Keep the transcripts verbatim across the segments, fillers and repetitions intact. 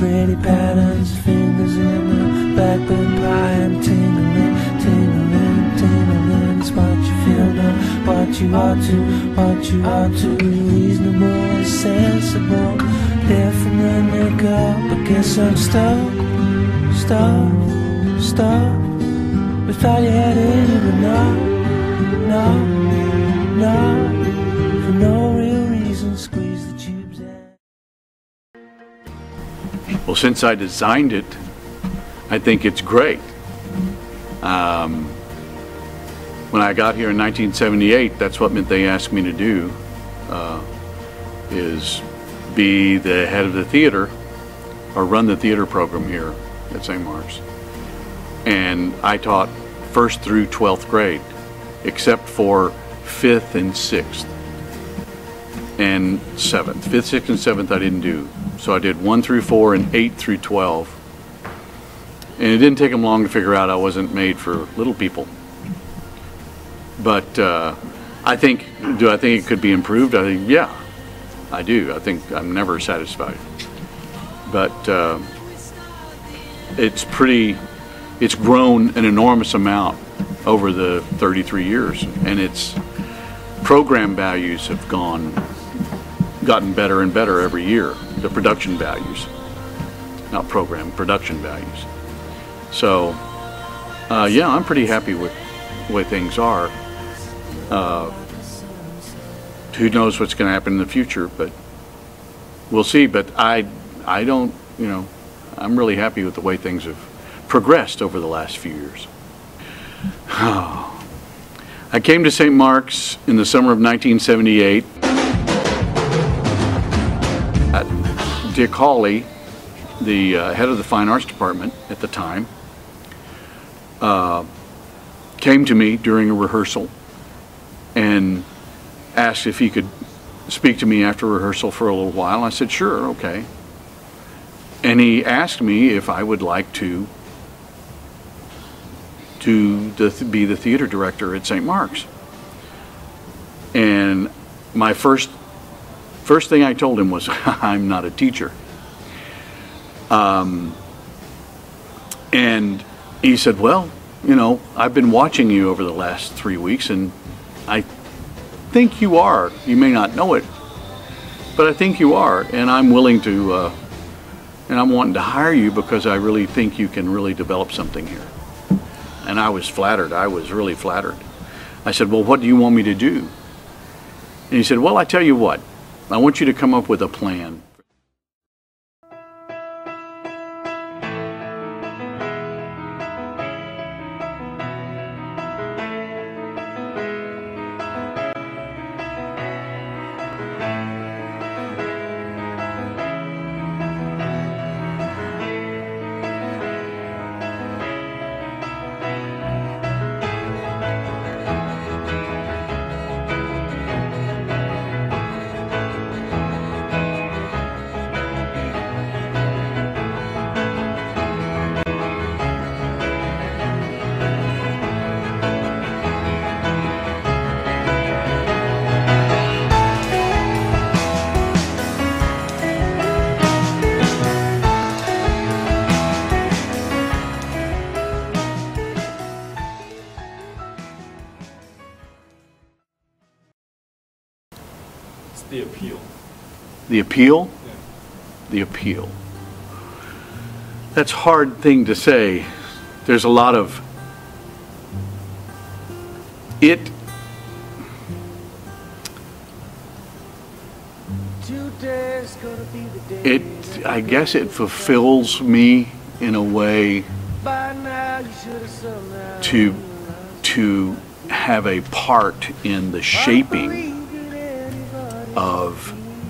pretty patterns, fingers in the blackbird pie. I'm tingling, tingling, tingling. It's what you feel, not what you ought to, what you ought to. Reasonable, sensible, different than makeup. I guess I'm stuck, stuck, stuck. We thought you had it, but no, no, no. For no real reason, squeeze the tubes out. Well, since I designed it, I think it's great. Um, when I got here in nineteen seventy-eight, that's what they asked me to do, uh, is be the head of the theater, or run the theater program here at Saint Mark's. And I taught first through twelfth grade, except for fifth and sixth and seventh. Fifth, sixth, and seventh I didn't do. So I did one through four and eight through twelve. And it didn't take them long to figure out I wasn't made for little people. But uh, I think, do I think it could be improved? I think, yeah, I do. I think I'm never satisfied. But uh, it's pretty, it's grown an enormous amount over the thirty-three years, and its program values have gone, gotten better and better every year. The production values, not program, production values. So, uh, yeah, I'm pretty happy with the way things are. Uh, who knows what's going to happen in the future, but we'll see. But I, I don't, you know, I'm really happy with the way things have progressed over the last few years. I came to Saint Mark's in the summer of nineteen seventy-eight. Dick Hawley, the uh, head of the Fine Arts Department at the time, uh, came to me during a rehearsal and asked if he could speak to me after rehearsal for a little while. I said, sure, okay. And he asked me if I would like to to the, be the theater director at Saint Mark's. And my first first thing I told him was, I'm not a teacher. Um, and he said, well, you know, I've been watching you over the last three weeks and I think you are. You may not know it, but I think you are, and I'm willing to, uh, and I'm wanting to hire you because I really think you can really develop something here. And I was flattered. I was really flattered. I said, well, what do you want me to do? And he said, well, I tell you what, I want you to come up with a plan. The appeal. The appeal? Yeah. The appeal. That's a hard thing to say. There's a lot of it. It, I guess it fulfills me in a way to, to have a part in the shaping of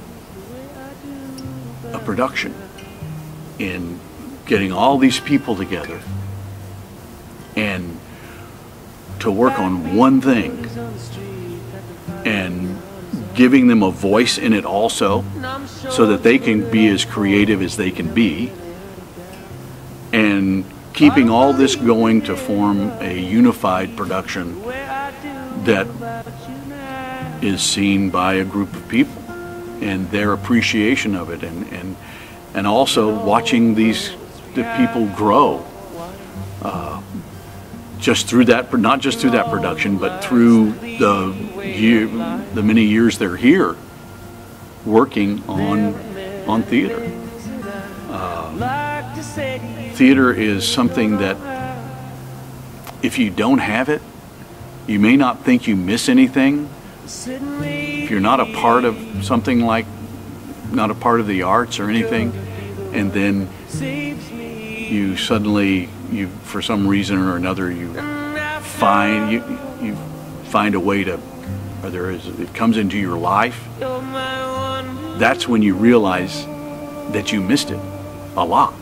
a production, in getting all these people together and to work on one thing and giving them a voice in it also so that they can be as creative as they can be, and keeping all this going to form a unified production that is seen by a group of people and their appreciation of it, and, and and also watching these the people grow. Uh, just through that, not just through that production, but through the year, the many years they're here, working on on theater. Uh, theater is something that, if you don't have it, you may not think you miss anything. If you're not a part of something like, not a part of the arts or anything, and then you suddenly, you for some reason or another, you find you you find a way to, or there is, it comes into your life. That's when you realize that you missed it a lot.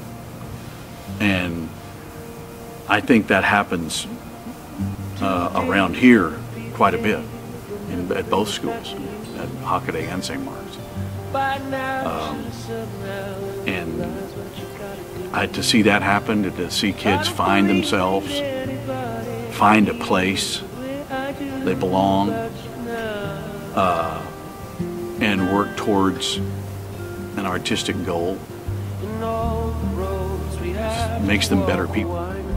And I think that happens uh, around here quite a bit, in, at both schools, at Hockaday and Saint Mark's. Um, and I, to see that happen, to see kids find themselves, find a place they belong, uh, and work towards an artistic goal, makes them better people.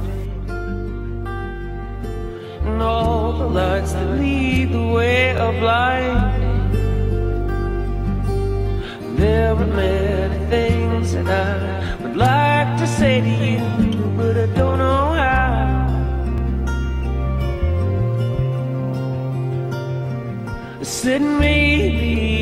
And all the lights that lead the way of life. There are many things that I would like to say to you, but I don't know how. I said maybe